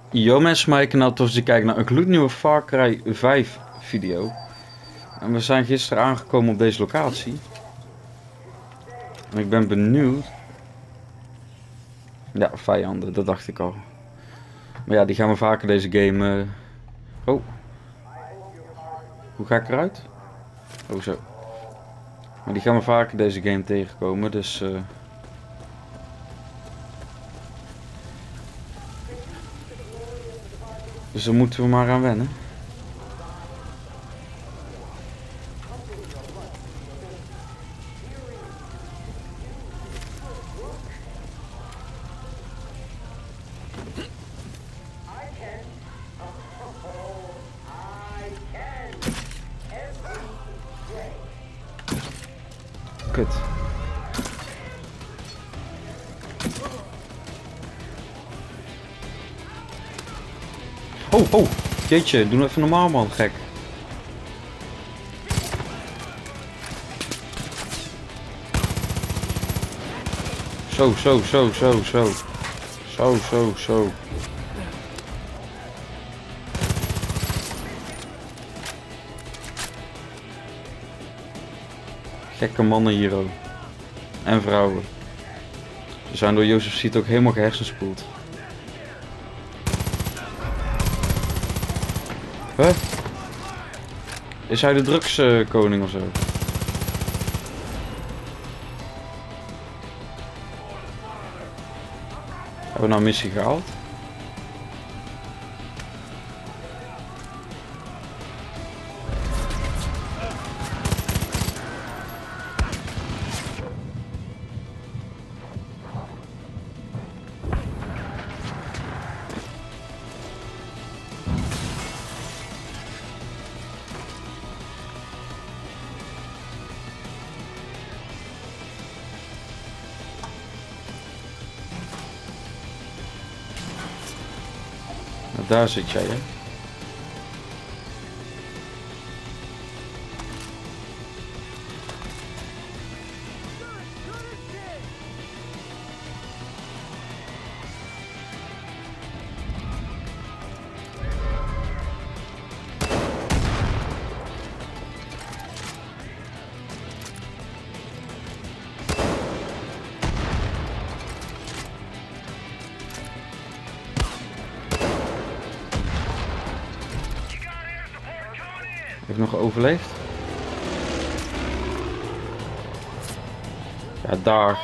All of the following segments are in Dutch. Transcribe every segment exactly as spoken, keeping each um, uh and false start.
Yo mensen, mijn kanaal tof te kijken naar een gloednieuwe Far Cry vijf video. En we zijn gisteren aangekomen op deze locatie. En ik ben benieuwd. Ja, vijanden, dat dacht ik al. Maar ja, die gaan we vaker deze game... Uh... Oh. Hoe ga ik eruit? Oh zo. Maar die gaan we vaker deze game tegenkomen, dus... Uh... Dus daar moeten we maar aan wennen. Kut. Oh, oh. Jeetje, doe even normaal man, gek. Zo, zo, zo, zo, zo. Zo, zo, zo. Gekke mannen hier ook. En vrouwen. Ze zijn door Jozef Ziet ook helemaal gehersenspoeld. Huh? Is hij de drugskoning uh, of zo? Hebben we nou een missie gehaald? Daar zit jij, hè? Heb ik nog overleefd? Ja, daar.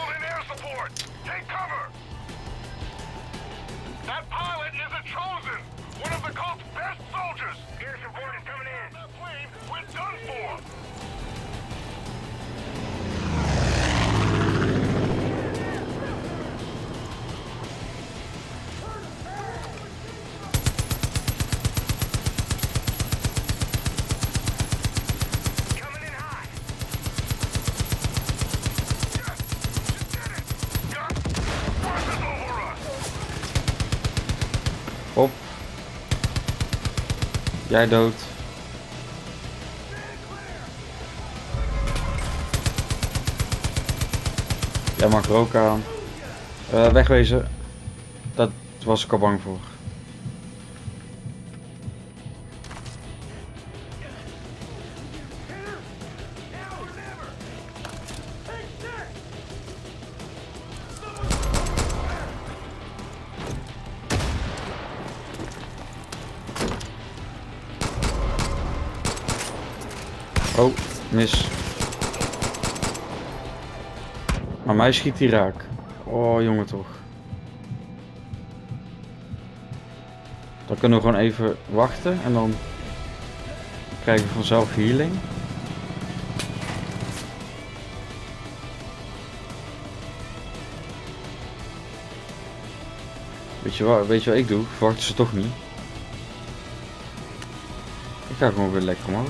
Op. Jij dood. Jij mag er ook aan. Uh, wegwezen. Dat was ik al bang voor. Oh, mis. Maar mij schiet hij raak. Oh, jongen toch. Dan kunnen we gewoon even wachten en dan krijgen we vanzelf healing. Weet je wat, weet je wat ik doe? Verwachten ze toch niet. Ik ga gewoon weer lekker omhoog.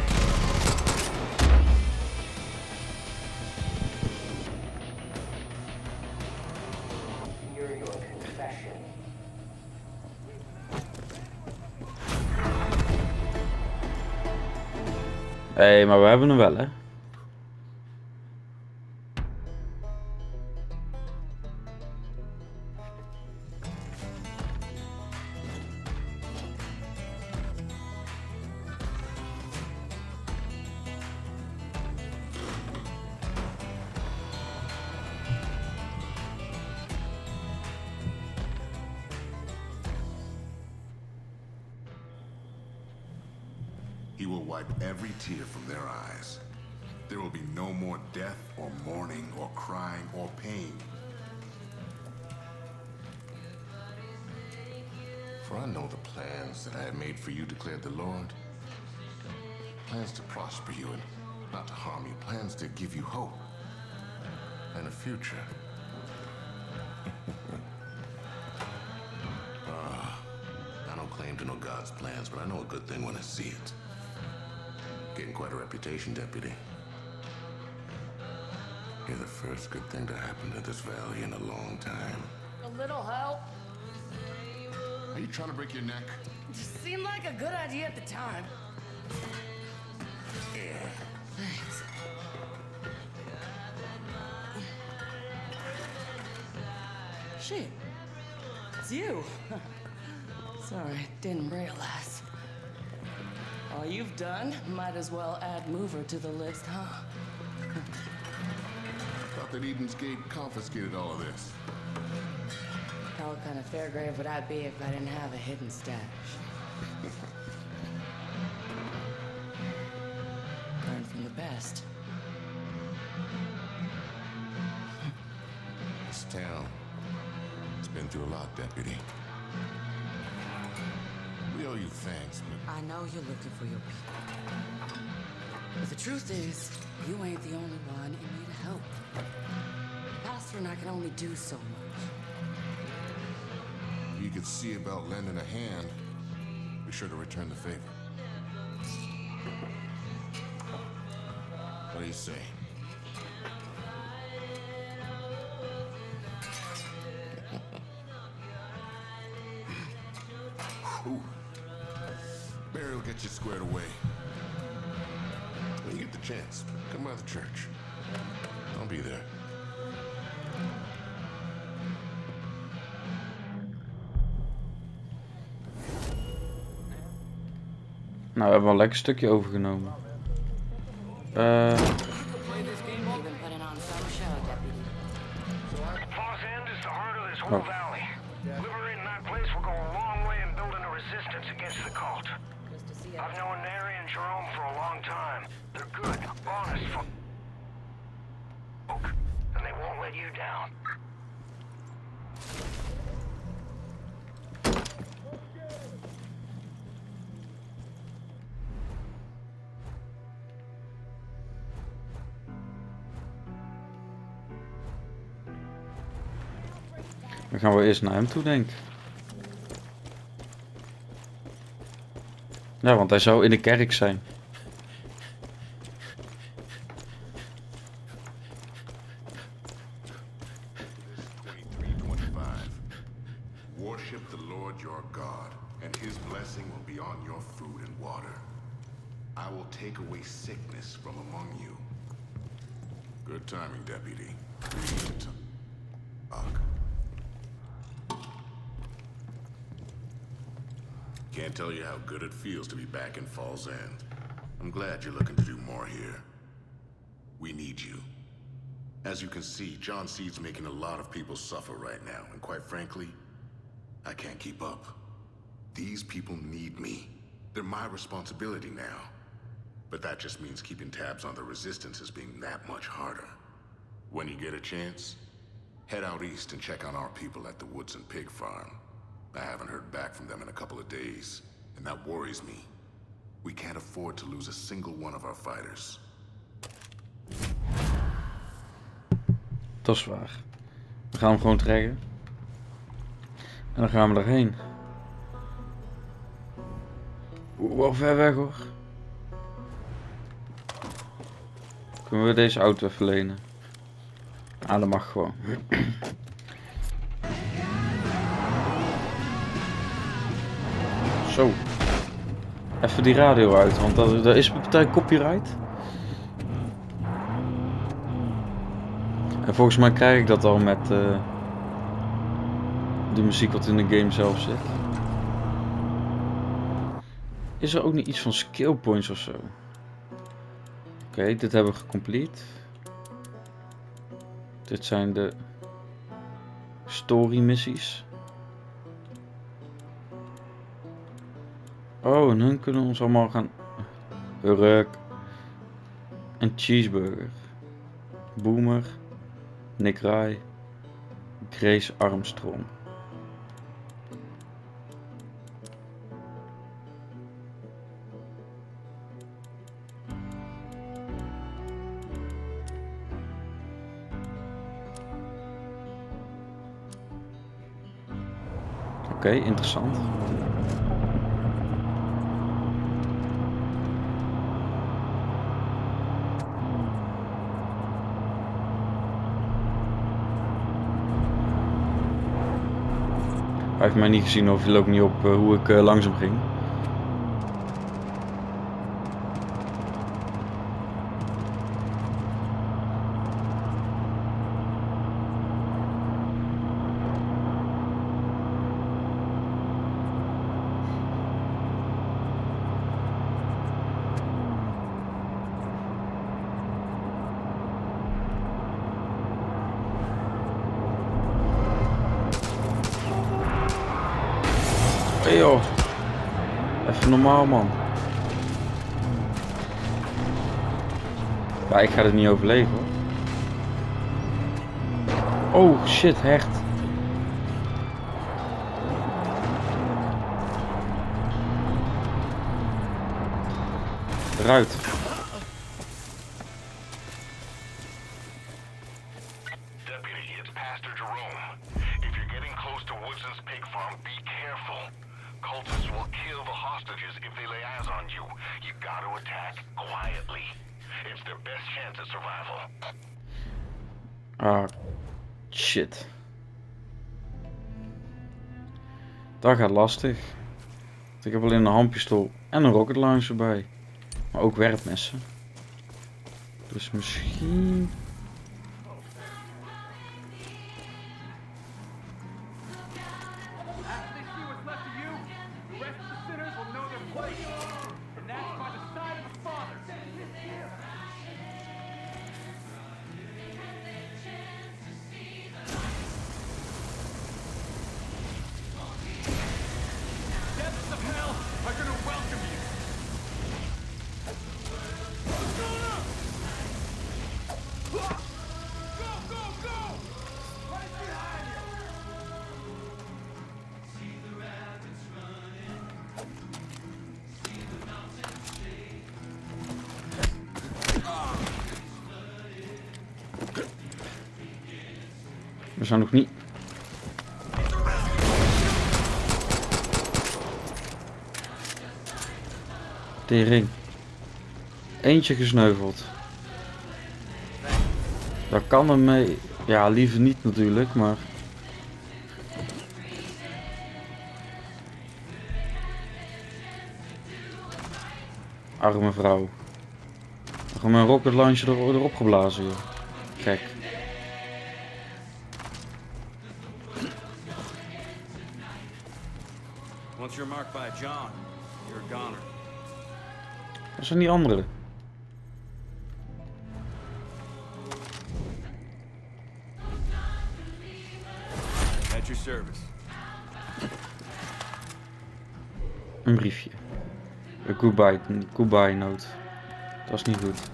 Hé, hey, maar we hebben hem wel, hè? He will wipe every tear from their eyes. There will be no more death or mourning or crying or pain. For I know the plans that I have made for you, declared the Lord. Plans to prosper you and not to harm you. Plans to give you hope and a future. Ah, I don't claim to know God's plans, but I know a good thing when I see it. Getting quite a reputation, Deputy. You're the first good thing to happen to this valley in a long time. A little help. Are you trying to break your neck? Just seemed like a good idea at the time. Yeah. Thanks. Shit. It's you. Sorry, didn't realize. All you've done, might as well add Mover to the list, huh? Thought that Eden's Gate confiscated all of this. What kind of fair grave would I be if I didn't have a hidden stash? Learn from the best. This town has been through a lot, Deputy. We owe you thanks, but I know you're looking for your people. But the truth is, you ain't the only one in need of help. Pastor and I can only do so much. if you could see about lending a hand, be sure to return the favor. What do you say? Ooh. Barry will get you squared away. When you get the chance, come by the church. I'll be there. Nou, we hebben wel een lekker stukje overgenomen. Uh... Oh. Liberating that place will go a long way in building a resistance against the cult. I've known Neri and Jerome for a long time. They're good, honest folk, and they won't let you down. Dan gaan we eerst naar hem toe, denk ik. Ja, want hij zou in de kerk zijn. twenty-three twenty-five. Worship the Lord your God, and his blessing will be on your food and water. I will take away sickness from among you. Good timing, Deputy. Ugh. Can't tell you how good it feels to be back in Falls End. I'm glad you're looking to do more here. We need you. As you can see, John Seed's making a lot of people suffer right now, and quite frankly, I can't keep up. These people need me. They're my responsibility now. But that just means keeping tabs on the resistance is being that much harder. When you get a chance, head out east and check on our people at the Woods and Pig Farm. I haven't heard back from them in a couple of days, and that worries me. We can't afford to lose a single one of our fighters. Dat is waar. We gaan hem gewoon trekken. En dan gaan we erheen. Oeh, wel ver weg hoor. Kunnen we deze auto even lenen? Ah, dat mag gewoon. Zo. Even die radio uit, want dat, dat is een partij copyright. En volgens mij krijg ik dat al met uh, de muziek wat in de game zelf zit. Is er ook niet iets van skill points of zo? Oké, okay, dit hebben we gecomplete. Dit zijn de story missies. Oh, en hun kunnen ons allemaal gaan Urk. Een cheeseburger. Boomer. Nick Rai. Grace Armstrong. Oké, okay, interessant. Hij heeft mij niet gezien of viel ook niet op uh, hoe ik uh, langzaam ging. Hey joh, even normaal man. Ja, ik ga dit niet overleven hoor. Oh shit, hecht. Eruit. Deputy, it's Pastor Jerome. If you're getting close to Woodson's pig farm, be careful. Cultists will kill the hostages if they lay eyes on you. You gotta attack quietly. It's their best chance at survival. Ah, shit. Dat gaat lastig. Ik heb alleen een handpistool en een rocket launcher bij. Maar ook werpmessen. Dus misschien... We zijn nog niet. Tering. Eentje gesneuveld. Daar kan er mee. Ja, liever niet natuurlijk, maar. Arme vrouw. Gewoon mijn rocket launcher er, erop geblazen, joh. Gek. Once you're marked by John, you're a goner. Wat zijn die anderen? At your service. Een briefje. Een goodbye, een goodbye note. Dat is niet goed.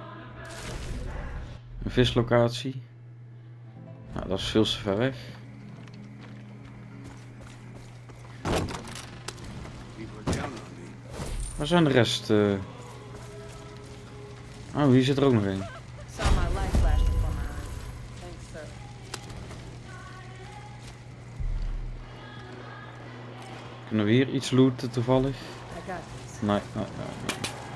Een vislocatie. Nou, dat is veel te ver weg. Waar zijn de rest? Uh... Oh, hier zit er ook nog een. Kunnen we hier iets looten toevallig? Nee, nee, nee, nee.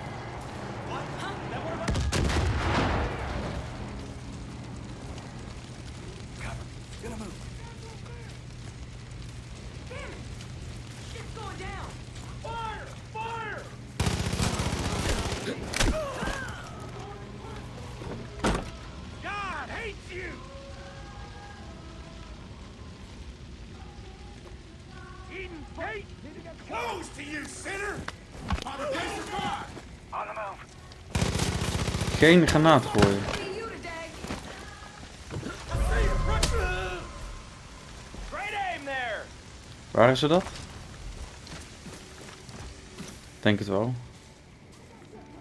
Geen granaat gooien. Waar is ze dat? Denk het wel.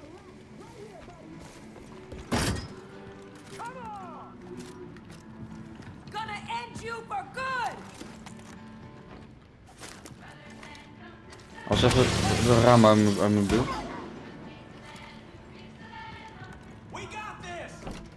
Als even de raam uit mijn, uit mijn beeld. We got this!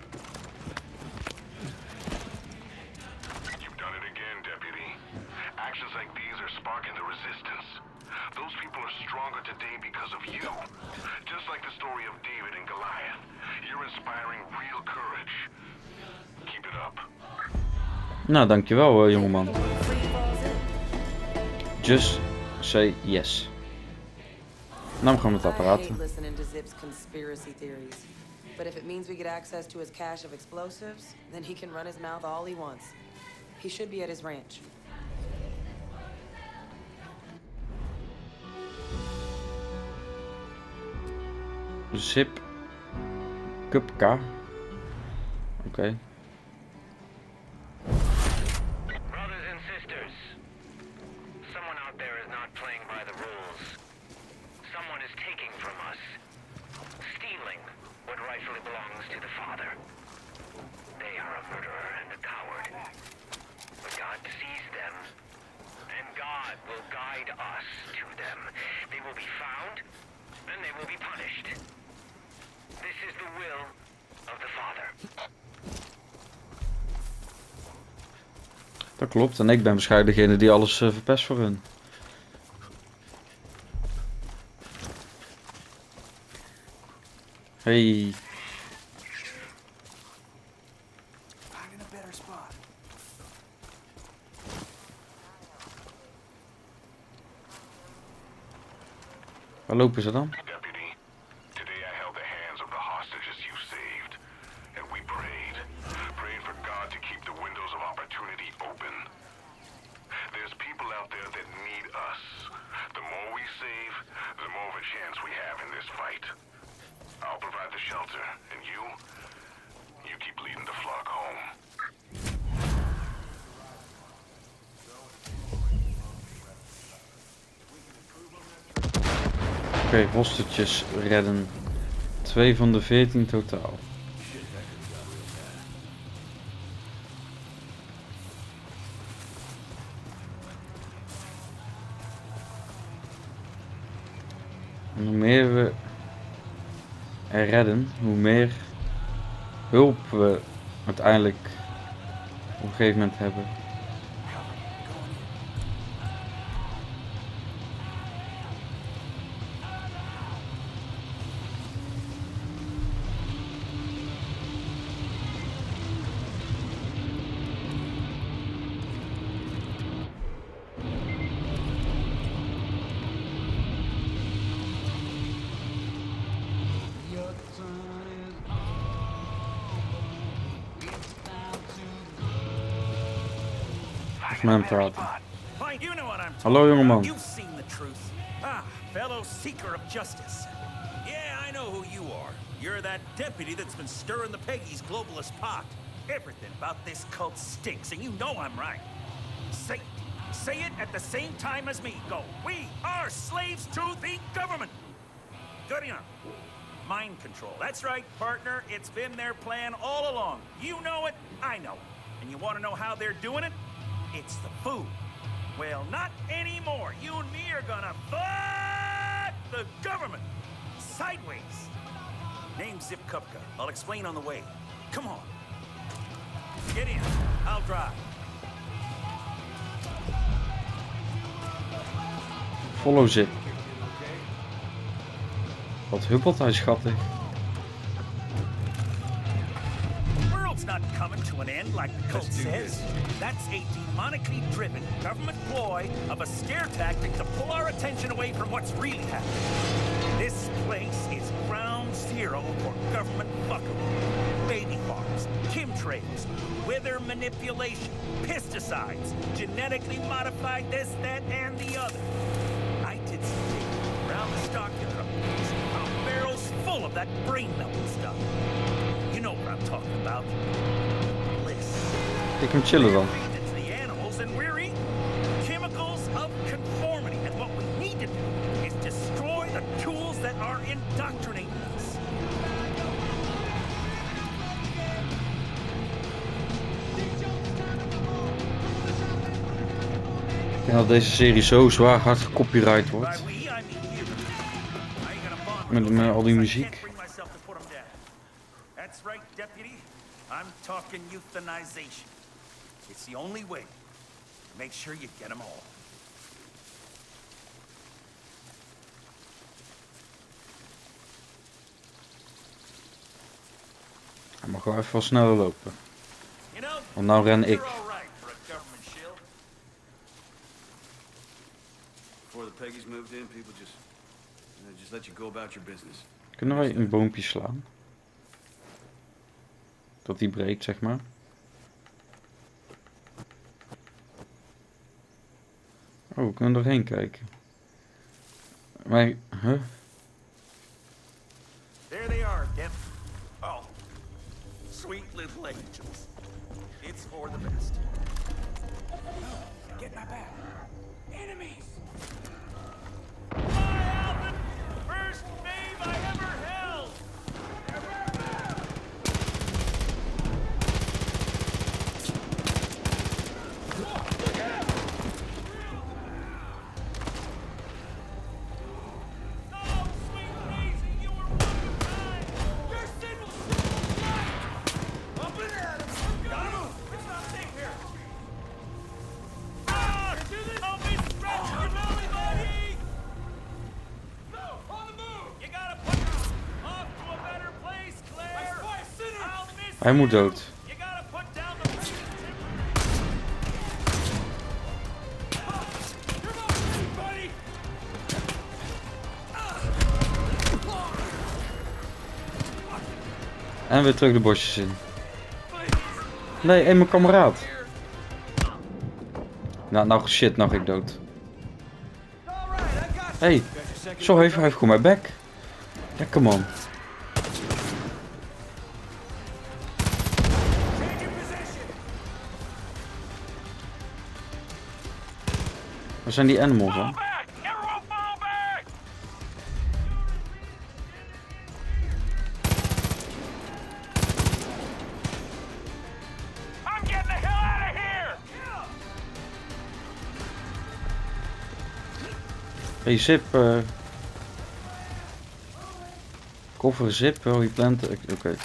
You've done it again, Deputy. Actions like these are sparking the resistance. Those people are stronger today because of you. Just like the story of David and Goliath. You're inspiring real courage. Keep it up. Nou, dankjewel, uh, jongeman. Just say yes. Nou, gaan we met dat I praten. hate listening to Zip's conspiracy theories. But if it means we get access to his cache of explosives, then he can run his mouth all he wants. He should be at his ranch. Zip. Kupka. Oké. Okay. Brothers and sisters, someone out there is not playing by the rules. Someone is taking from us, stealing what rightfully belongs to the Father. They are a murderer and a coward. But God sees them, and God will guide us to them. They will be found, and they will be punished. This is the will of the Father. Dat klopt, en ik ben waarschijnlijk degene die alles uh, verpest voor hun. Hey. Waar lopen ze dan? Deputy, today I held the hands of the hostages you saved, and we prayed, prayed for God to keep the windows of opportunity open. There's people out there that need us. The more we save, the more of a chance we have in this fight. I'll provide the shelter, and you, you keep leading the flock home. Oké, okay, hostages redden. Twee van de veertien totaal. En hoe meer we er redden, hoe meer hulp we uiteindelijk op een gegeven moment hebben. Man praten. You know what I'm Hallo jongeman. You've seen the truth. Ah, fellow seeker of justice. Yeah, I know who you are. You're that deputy that's been stirring the Peggy's globalist pot. Everything about this cult stinks, and you know I'm right. Say it. Say it at the same time as me. Go. We are slaves to the government. Good enough. Mind control. That's right, partner. It's been their plan all along. You know it, I know it. And you want to know how they're doing it? It's the food. Well, not anymore. You and me are gonna fight the government. Sideways. Name's Zip Kupka. I'll explain on the way. Come on. Get in. I'll drive. Follow Zip. Wat huppelt hij schattig. It's not coming to an end like the cult says. That's a demonically driven government ploy of a scare tactic to pull our attention away from what's really happening. This place is ground zero for government fuckery. Baby farms, chemtrails, weather manipulation, pesticides, genetically modified this, that, and the other. I did some digging around the stockyard up there, found barrels full of that brain-melting stuff. You know what I'm talking about. Bliss. Ik hem chillen dan. It's the animals and we're eating chemicals of conformity. And what we need to do is destroy the tools that are indoctrinating us. Ik denk dat deze serie zo zwaar hard gecopyright wordt. By we, Met, met al die muziek. That's right, deputy. I'm talking euthanization. It's the only way. Make sure you get them all. Hij mag wel even wat sneller lopen. Want nou ren ik. Before the Peggies moved in, people just, you know, just let you go about your business. Kunnen wij een boompje slaan? Dat die breekt, zeg maar. Oh, we kunnen erheen kijken. Maar, huh? There they are, Dep. Oh, sweet little angels. It's for the best. Get my back. Enemies. My Alvin, first babe I ever held. Look out! Oh, sweet Daisy, you were one of a kind. Your sin will soon be right. Up and at him. Gotta move. It's not safe here. Ah, do this. Don't be stretching your belly, buddy. No, on the move. You gotta put off to a better place, Claire. I spy a sinner. I'll miss Hij moet you. dood. You gotta put down the pregnant You're not ready, buddy. En weer terug de bosjes in. Nee, hé, mijn kameraad. Nou, nou shit, nou ga ik dood. Hé, hey, zo heeft hij heeft gewoon mijn bek. Ja, come on. Waar zijn die animals dan? back! Everyone fall back! I'm getting the hell out of here! Hey, zip. Uh... Koffer, zip. Oh, je plant. Oké. Okay.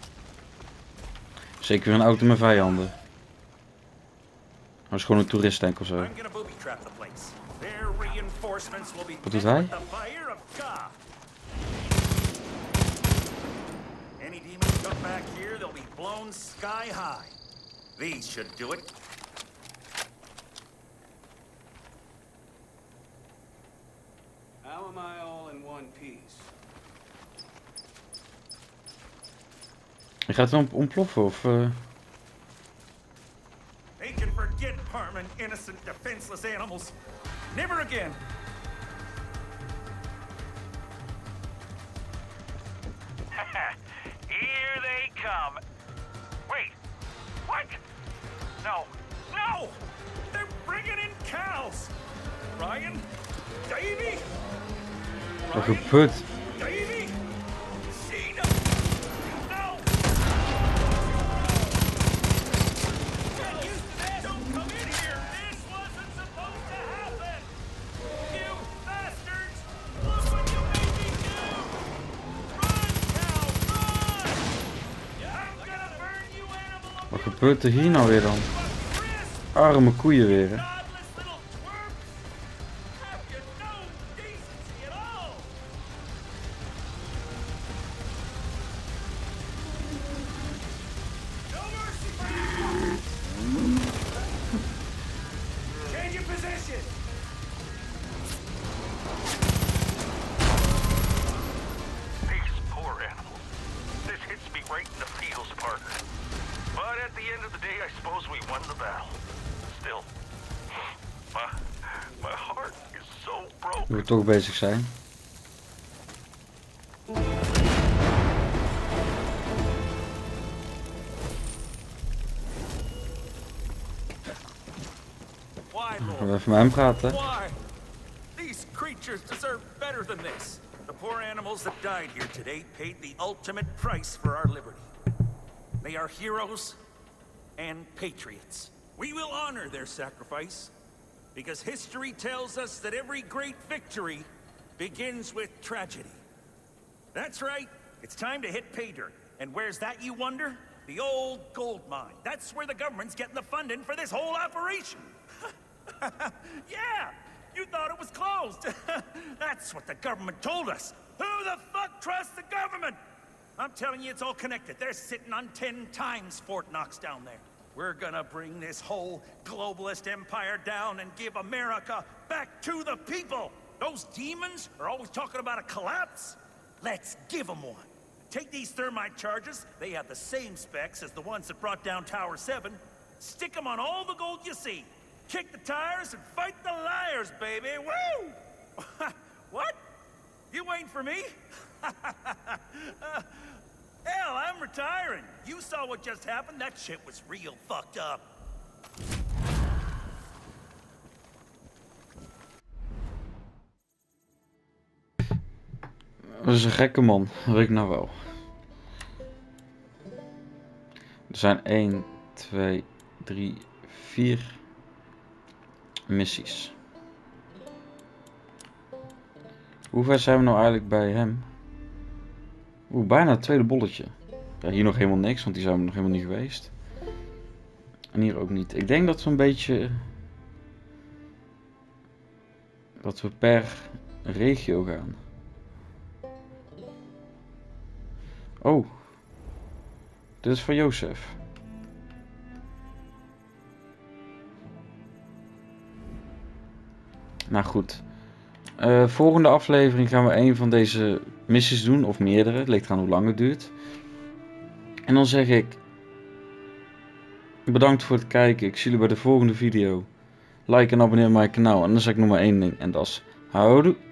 Zeker weer een auto met vijanden. Dat is gewoon een toeristentank of zo. I'm gonna booby trap the place. Their reinforcements will be Wat doet hij? with the fire of God. Any demons come back here, they'll be blown sky high. These should do it. How am I all in one piece? Je gaat dan ontploffen of... Uh... They can forget harming innocent, defenseless animals. Never again. Here they come. Wait, what? No, no! They're bringing in cows. Ryan, Davey. Wat gebeurt? Davey, see no. No. Get used to that. Don't come in here. This wasn't supposed to happen. You bastards! Look what you made me do. Run, cow, run! I'm gonna burn you, animal of Wat gebeurt er hier nou weer dan? Arme koeien weer, hè? godless little twerp. Have you no decency at all? No mercy for you! Change your position! These poor animals. This hits me right in the feels, partner. But at the end of the day, I suppose we won the battle. Still, my, my heart is so broken. Nu we toch bezig zijn. Why, Gaan Lord? we even met hem praten. Why? These creatures deserve better than this. The poor animals that died here today paid the ultimate price for our liberty. They are heroes and patriots. We will honor their sacrifice, because history tells us that every great victory begins with tragedy. That's right. It's time to hit pay dirt. And where's that, you wonder? The old gold mine. That's where the government's getting the funding for this whole operation. Yeah, you thought it was closed. That's what the government told us. Who the fuck trusts the government? I'm telling you, it's all connected. They're sitting on ten times Fort Knox down there. We're gonna bring this whole globalist empire down and give America back to the people. Those demons are always talking about a collapse. Let's give them one. Take these thermite charges. They have the same specs as the ones that brought down Tower seven. Stick them on all the gold you see. Kick the tires and fight the liars, baby. Woo! What? You waiting for me? uh, hell, I'm retiring. You saw what just happened. That shit was real fucked up. Dat is een gekke man, dat weet ik nou wel. Er zijn één, twee, drie, vier missies. Hoe ver zijn we nou eigenlijk bij hem? Oeh, bijna het tweede bolletje. Ja, hier nog helemaal niks, want die zijn we nog helemaal niet geweest. En hier ook niet. Ik denk dat we een beetje... dat we per regio gaan. Oh. Dit is van Jozef. Nou goed. Uh, volgende aflevering gaan we een van deze missies doen. Of meerdere. Het ligt aan hoe lang het duurt. En dan zeg ik... bedankt voor het kijken. Ik zie jullie bij de volgende video. Like en abonneer op mijn kanaal. En dan zeg ik nog maar één ding. En dat is... houdoe.